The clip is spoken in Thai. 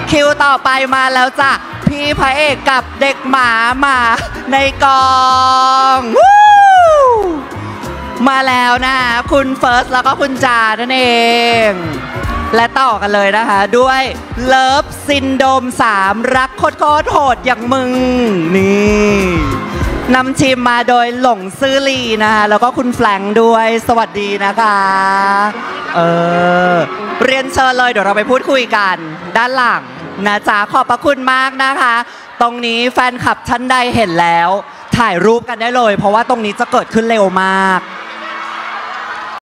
คิวต่อไปมาแล้วจ้ะพี่พระเอกกับเด็กหมามาในกองมาแล้วนะคะคุณเฟิร์สแล้วก็คุณจานั่นเองและต่อกันเลยนะคะด้วยเลิฟซินโดม3รักโคตรโหดอย่างมึงนี่นำทีมมาโดยหลงซื่อลีนะคะแล้วก็คุณแฟลงด้วยสวัสดีนะคะเรียนเชิญเลยเดี๋ยวเราไปพูดคุยกันด้านหลังนะจ๊ะขอบพระคุณมากนะคะตรงนี้แฟนคลับท่านใดเห็นแล้วถ่ายรูปกันได้เลยเพราะว่าตรงนี้จะเกิดขึ้นเร็วมาก